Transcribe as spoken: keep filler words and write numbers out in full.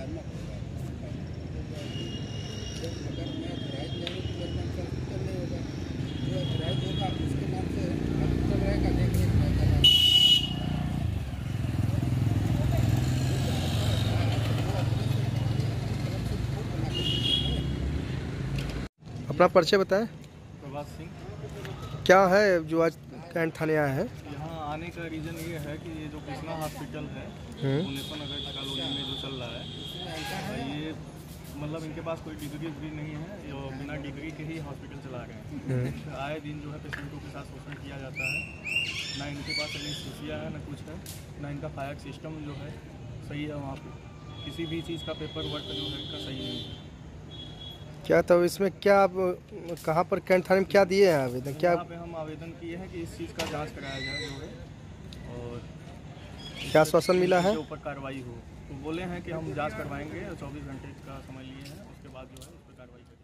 सुधारना पड़ेगा। अगर मैं अथराइज नहीं हूँ तो मेरे नाम से हॉस्पिटल नहीं होगा। जो अथराइज होगा उसके नाम से हॉस्पिटल रहेगा, देख रेख रहेगा। अपना परिचय बताएं। प्रभात सिंह। क्या है जो आज कैंट थाने आया है? यहाँ आने का रीज़न ये है कि ये जो कृष्णा हॉस्पिटल है मुनेपा नगर कॉलोनी में जो चल रहा है, ये मतलब इनके पास कोई डिग्री उग्री नहीं है, ये बिना डिग्री के ही हॉस्पिटल चला रहे हैं। आए दिन जो है पेशेंटों के साथ शोषण किया जाता है। ना इनके पास एनेस्थीसिया है, ना कुछ है, ना इनका फायर सिस्टम जो है सही है। वहाँ पे किसी भी चीज़ का पेपर वर्क जो है इनका सही नहीं है। क्या तो इसमें क्या आप कहाँ पर कैंट थाने में क्या दिए हैं आवेदन? क्या यहाँ पे हम आवेदन किए हैं कि इस चीज़ का जांच कराया जाए जो है, और क्या आश्वासन मिला है? ऊपर कार्रवाई हो। तो बोले हैं कि हम जांच करवाएंगे, चौबीस घंटे का समय लिए हैं, उसके बाद जो है उस पर कार्रवाई करेंगे।